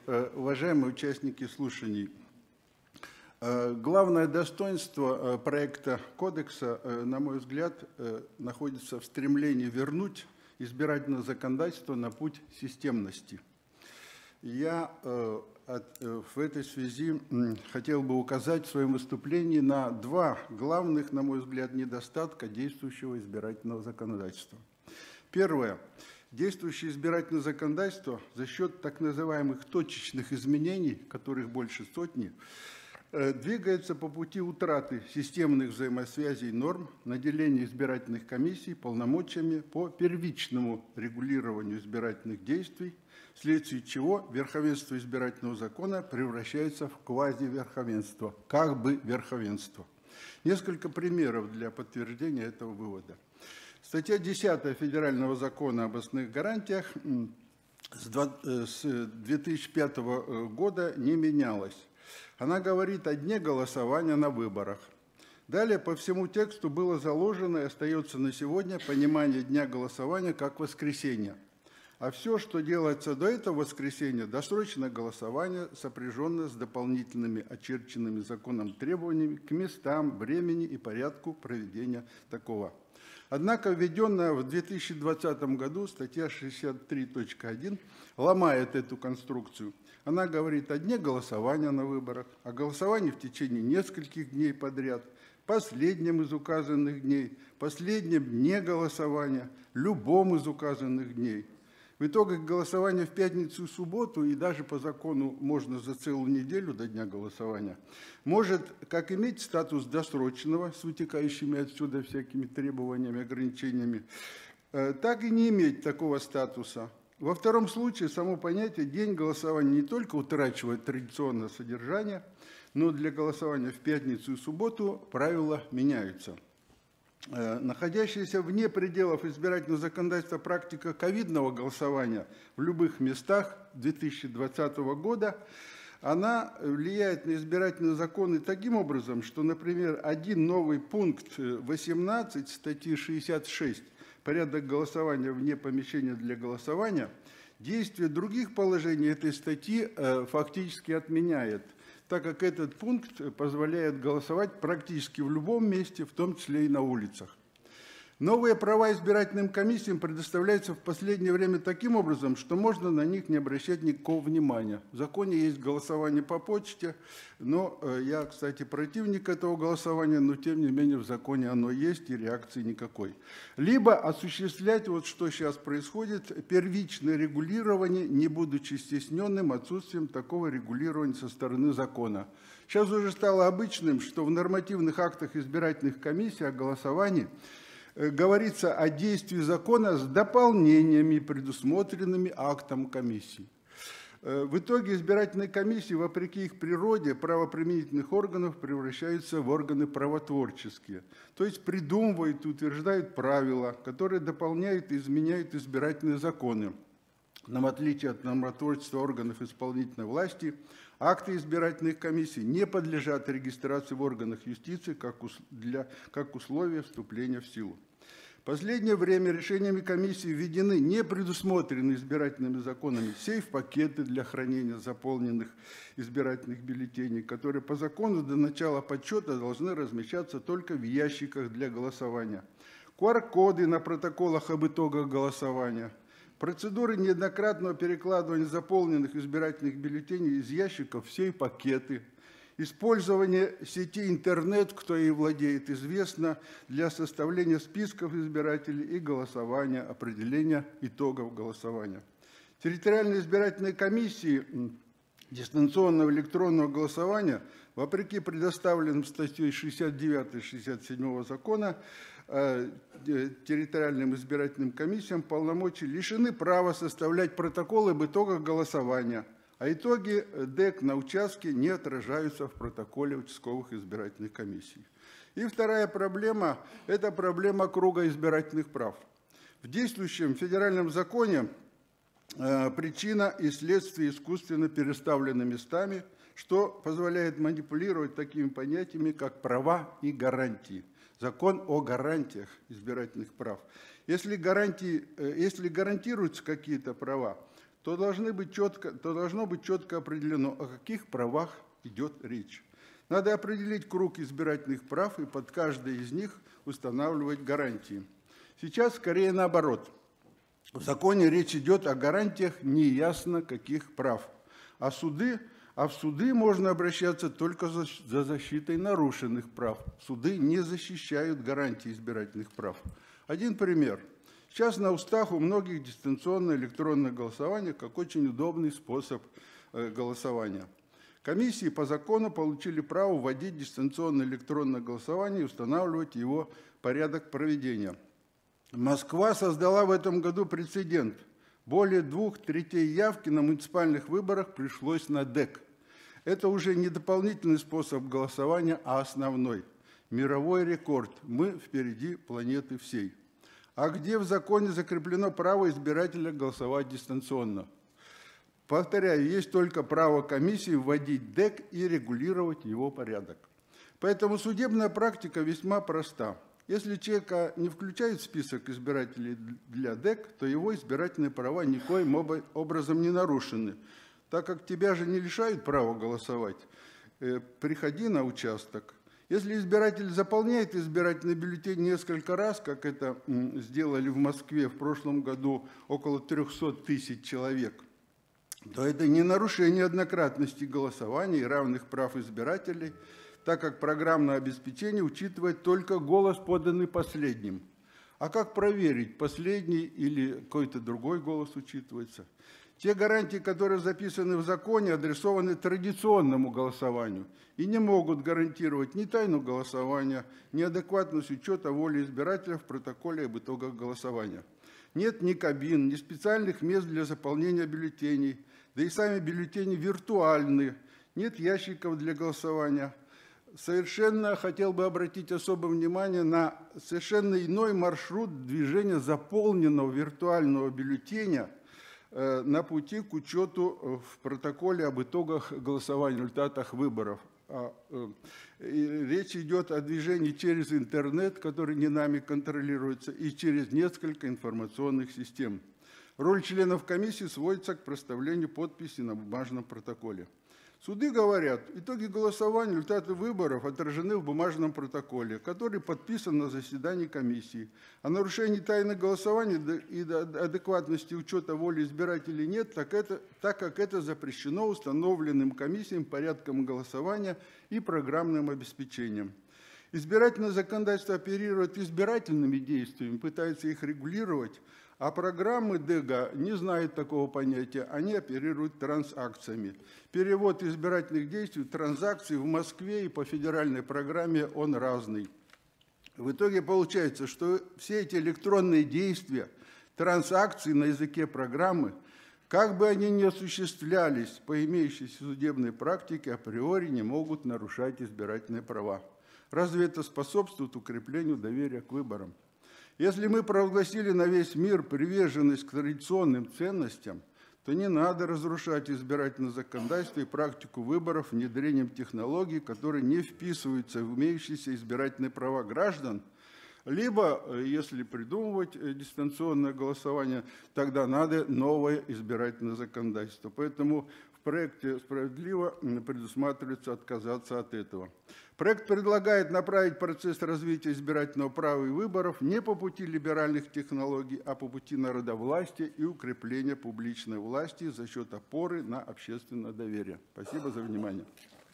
уважаемые участники слушаний. Главное достоинство проекта кодекса, на мой взгляд, находится в стремлении вернуть избирательное законодательство на путь системности. Я в этой связи хотел бы указать в своем выступлении на два главных, на мой взгляд, недостатка действующего избирательного законодательства. Первое. Действующее избирательное законодательство за счет так называемых точечных изменений, которых больше сотни, двигается по пути утраты системных взаимосвязей норм, наделения избирательных комиссий полномочиями по первичному регулированию избирательных действий, вследствие чего верховенство избирательного закона превращается в квазиверховенство, как бы верховенство. Несколько примеров для подтверждения этого вывода. Статья 10 Федерального закона об основных гарантиях с 2005 года не менялась. Она говорит о дне голосования на выборах. Далее по всему тексту было заложено и остается на сегодня понимание дня голосования как воскресенья. А все, что делается до этого воскресенья, досрочное голосование, сопряженное с дополнительными очерченными законом требованиями к местам, времени и порядку проведения такого. Однако введенная в 2020 году статья 63.1 ломает эту конструкцию. Она говорит о дне голосования на выборах, о голосовании в течение нескольких дней подряд, последнем из указанных дней, последнем дне голосования, любом из указанных дней. В итоге голосование в пятницу и субботу, и даже по закону можно за целую неделю до дня голосования, может как иметь статус досрочного с вытекающими отсюда всякими требованиями, ограничениями, так и не иметь такого статуса. Во втором случае само понятие «день голосования» не только утрачивает традиционное содержание, но для голосования в пятницу и субботу правила меняются. Находящаяся вне пределов избирательного законодательства практика ковидного голосования в любых местах 2020 года, она влияет на избирательные законы таким образом, что, например, один новый пункт 18 статьи 66 «Порядок голосования вне помещения для голосования» действие других положений этой статьи фактически отменяет, так как этот пункт позволяет голосовать практически в любом месте, в том числе и на улицах. Новые права избирательным комиссиям предоставляются в последнее время таким образом, что можно на них не обращать никакого внимания. В законе есть голосование по почте, но я, кстати, противник этого голосования, но тем не менее в законе оно есть и реакции никакой. Либо осуществлять, вот что сейчас происходит, первичное регулирование, не будучи стесненным отсутствием такого регулирования со стороны закона. Сейчас уже стало обычным, что в нормативных актах избирательных комиссий о голосовании говорится о действии закона с дополнениями, предусмотренными актом комиссии. В итоге избирательные комиссии, вопреки их природе, правоприменительных органов превращаются в органы правотворческие. То есть придумывают и утверждают правила, которые дополняют и изменяют избирательные законы. Но в отличие от нормотворчества органов исполнительной власти, акты избирательных комиссий не подлежат регистрации в органах юстиции как условие вступления в силу. В последнее время решениями комиссии введены не предусмотренные избирательными законами сейф-пакеты для хранения заполненных избирательных бюллетеней, которые по закону до начала подсчета должны размещаться только в ящиках для голосования. QR-коды на протоколах об итогах голосования. Процедуры неоднократного перекладывания заполненных избирательных бюллетеней из ящиков в сейф-пакеты. Использование сети интернет, кто ей владеет, известно, для составления списков избирателей и голосования, определения итогов голосования. Территориальные избирательные комиссии дистанционного электронного голосования, вопреки предоставленным статьей 69 и 67 закона, территориальным избирательным комиссиям полномочий лишены права составлять протоколы об итогах голосования, а итоги ДЭК на участке не отражаются в протоколе участковых избирательных комиссий. И вторая проблема – это проблема круга избирательных прав. В действующем федеральном законе причина и следствие искусственно переставлены местами, что позволяет манипулировать такими понятиями, как права и гарантии. Закон о гарантиях избирательных прав. Если гарантируются какие-то права, то должно быть четко определено, о каких правах идет речь. Надо определить круг избирательных прав и под каждое из них устанавливать гарантии. Сейчас скорее наоборот. В законе речь идет о гарантиях неясно каких прав. А в суды можно обращаться только за защитой нарушенных прав. Суды не защищают гарантии избирательных прав. Один пример. Сейчас на устах у многих дистанционное электронное голосование как очень удобный способ голосования. Комиссии по закону получили право вводить дистанционное электронное голосование и устанавливать его порядок проведения. Москва создала в этом году прецедент. Более 2/3 явки на муниципальных выборах пришлось на ДЭК. Это уже не дополнительный способ голосования, а основной. Мировой рекорд. Мы впереди планеты всей. А где в законе закреплено право избирателя голосовать дистанционно? Повторяю, есть только право комиссии вводить ДЭК и регулировать его порядок. Поэтому судебная практика весьма проста. Если человека не включают в список избирателей для ДЭК, то его избирательные права никоим образом не нарушены. Так как тебя же не лишают права голосовать, приходи на участок. Если избиратель заполняет избирательный бюллетень несколько раз, как это сделали в Москве в прошлом году около 300 тысяч человек, то это не нарушение однократности голосования и равных прав избирателей, так как программное обеспечение учитывает только голос, поданный последним. А как проверить, последний или какой-то другой голос учитывается? Те гарантии, которые записаны в законе, адресованы традиционному голосованию и не могут гарантировать ни тайну голосования, ни адекватность учета воли избирателя в протоколе об итогах голосования. Нет ни кабин, ни специальных мест для заполнения бюллетеней, да и сами бюллетени виртуальны, нет ящиков для голосования. Совершенно хотел бы обратить особое внимание на совершенно иной маршрут движения заполненного виртуального бюллетеня на пути к учету в протоколе об итогах голосования, результатах выборов. Речь идет о движении через интернет, который не нами контролируется, и через несколько информационных систем. Роль членов комиссии сводится к проставлению подписи на бумажном протоколе. Суды говорят, итоги голосования, результаты выборов отражены в бумажном протоколе, который подписан на заседании комиссии. О нарушении тайны голосования и адекватности учета воли избирателей нет, так как это запрещено установленным комиссиям порядком голосования и программным обеспечением. Избирательное законодательство оперирует избирательными действиями, пытается их регулировать, а программы ДЭГа не знают такого понятия, они оперируют транзакциями. Перевод избирательных действий в транзакции в Москве и по федеральной программе он разный. В итоге получается, что все эти электронные действия, транзакции на языке программы, как бы они ни осуществлялись по имеющейся судебной практике, априори не могут нарушать избирательные права. Разве это способствует укреплению доверия к выборам? Если мы провозгласили на весь мир приверженность к традиционным ценностям, то не надо разрушать избирательное законодательство и практику выборов внедрением технологий, которые не вписываются в имеющиеся избирательные права граждан. Либо, если придумывать дистанционное голосование, тогда надо новое избирательное законодательство. Поэтому в проекте справедливо предусматривается отказаться от этого. Проект предлагает направить процесс развития избирательного права и выборов не по пути либеральных технологий, а по пути народовластия и укрепления публичной власти за счет опоры на общественное доверие. Спасибо за внимание.